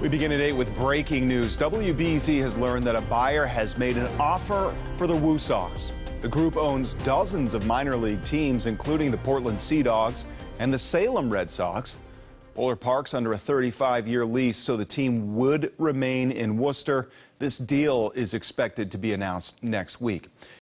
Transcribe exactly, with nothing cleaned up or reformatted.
We begin today with breaking news. W B Z has learned that a buyer has made an offer for the Woo Sox. The group owns dozens of minor league teams, including the Portland Sea Dogs and the Salem Red Sox. Bowler Park's under a thirty-five year lease, so the team would remain in Worcester. This deal is expected to be announced next week.